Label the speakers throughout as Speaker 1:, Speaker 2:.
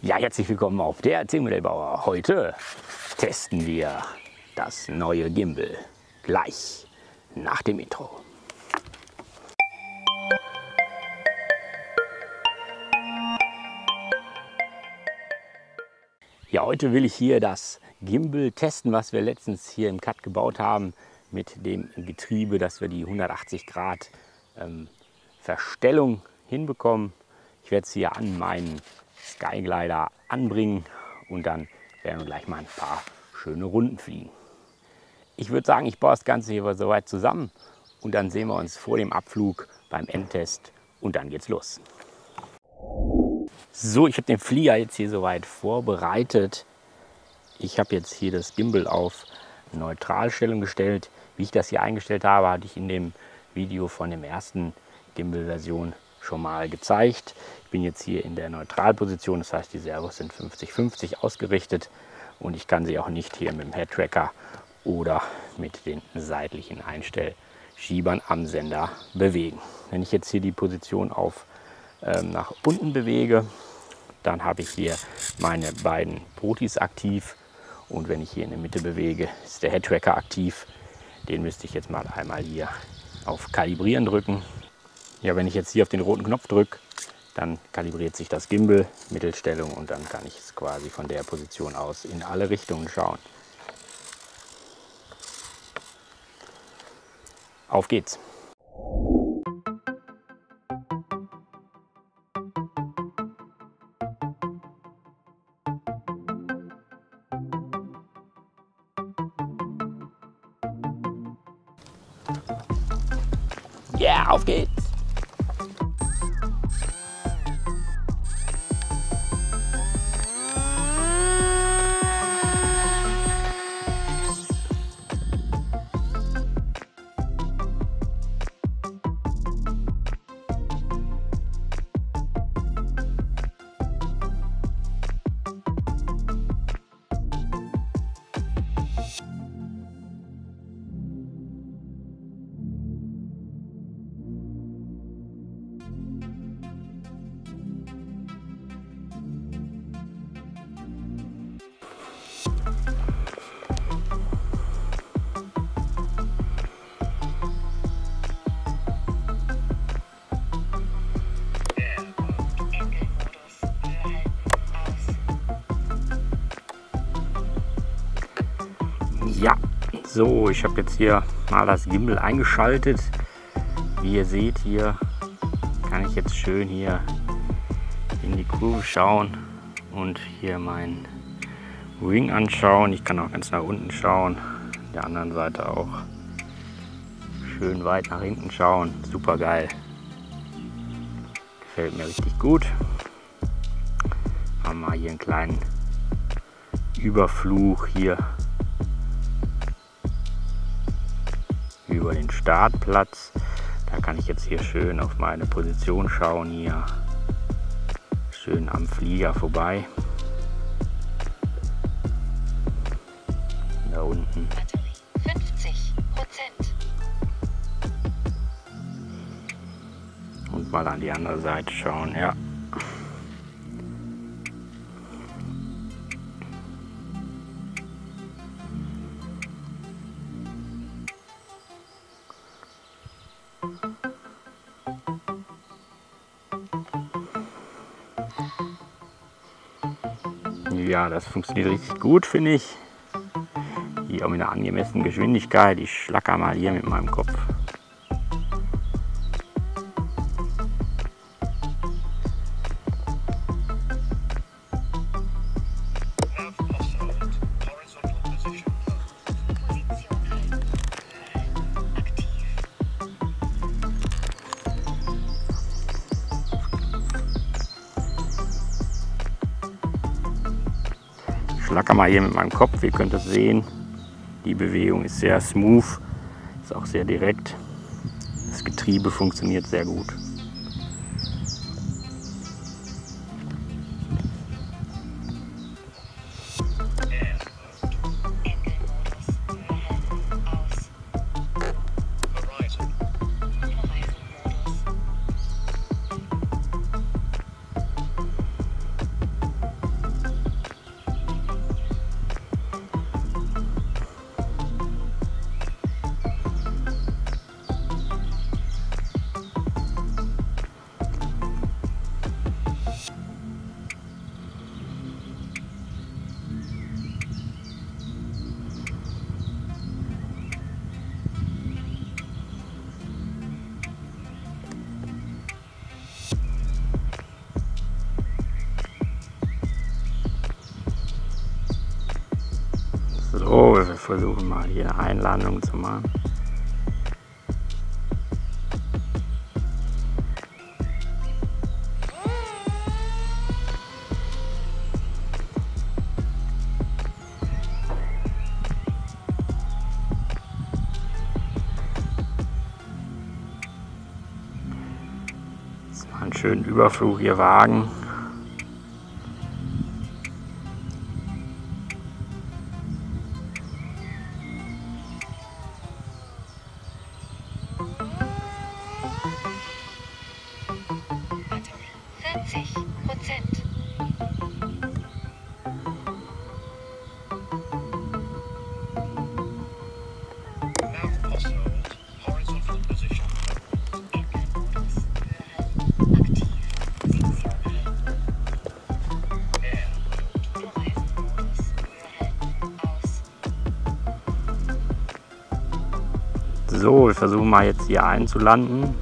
Speaker 1: Ja, herzlich willkommen auf der Erzählmodellbauer. Heute testen wir das neue Gimbal gleich nach dem Intro. Ja, heute will ich hier das Gimbal testen, was wir letztens hier im Cut gebaut haben mit dem Getriebe, dass wir die 180 Grad Verstellung hinbekommen. Ich werde es hier an meinen Skyglider anbringen und dann werden wir gleich mal ein paar schöne Runden fliegen. Ich würde sagen, ich baue das Ganze hier soweit zusammen und dann sehen wir uns vor dem Abflug beim Endtest und dann geht's los. So, ich habe den Flieger jetzt hier soweit vorbereitet. Ich habe jetzt hier das Gimbal auf Neutralstellung gestellt. Wie ich das hier eingestellt habe, hatte ich in dem Video von dem ersten Gimbal-Version schon mal gezeigt. Ich bin jetzt hier in der Neutralposition, das heißt die Servos sind 50-50 ausgerichtet und ich kann sie auch nicht hier mit dem Head-Tracker oder mit den seitlichen Einstellschiebern am Sender bewegen. Wenn ich jetzt hier die Position auf nach unten bewege, dann habe ich hier meine beiden Protis aktiv und wenn ich hier in der Mitte bewege, ist der Head-Tracker aktiv. Den müsste ich jetzt mal einmal hier auf Kalibrieren drücken. Ja, wenn ich jetzt hier auf den roten Knopf drücke, dann kalibriert sich das Gimbal, Mittelstellung, und dann kann ich es quasi von der Position aus in alle Richtungen schauen. Auf geht's! Ja, auf geht's! Ja, so, ich habe jetzt hier mal das Gimbal eingeschaltet. Wie ihr seht, hier kann ich jetzt schön hier in die Kurve schauen und hier meinen Wing anschauen. Ich kann auch ganz nach unten schauen, der anderen Seite auch schön weit nach hinten schauen. Super geil, gefällt mir richtig gut. Haben wir hier einen kleinen Überflug hier über den Startplatz. Da kann ich jetzt hier schön auf meine Position schauen, hier schön am Flieger vorbei. Da unten
Speaker 2: 50%.
Speaker 1: und mal an die andere Seite schauen, ja. Ja, das funktioniert richtig gut, finde ich. Hier auch mit einer angemessenen Geschwindigkeit. Ich schlacker mal hier mit meinem Kopf. Ich schlacker mal hier mit meinem Kopf, ihr könnt es sehen. Die Bewegung ist sehr smooth, ist auch sehr direkt. Das Getriebe funktioniert sehr gut. versuchen mal hier eine Einlandung zu machen. Jetzt mal einen schönen Überflug hier wagen. So, wir versuchen mal jetzt hier einzulanden.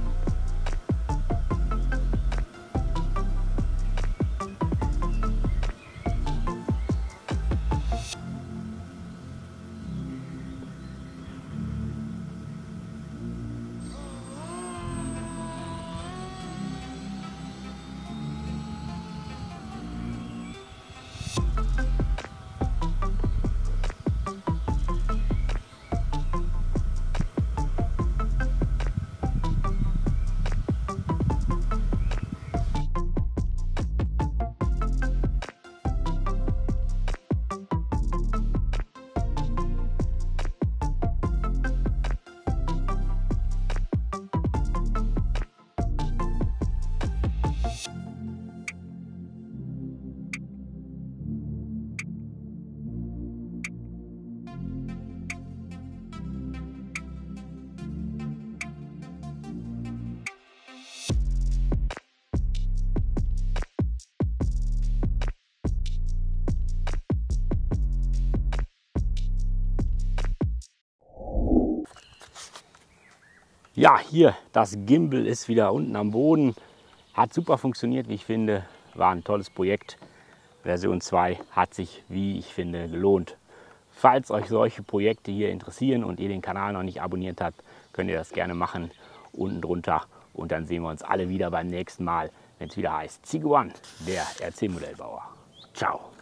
Speaker 1: Ja, hier, das Gimbal ist wieder unten am Boden. Hat super funktioniert, wie ich finde. War ein tolles Projekt. Version 2 hat sich, wie ich finde, gelohnt. Falls euch solche Projekte hier interessieren und ihr den Kanal noch nicht abonniert habt, könnt ihr das gerne machen, unten drunter. Und dann sehen wir uns alle wieder beim nächsten Mal, wenn es wieder heißt Ziguan, der RC-Modellbauer. Ciao.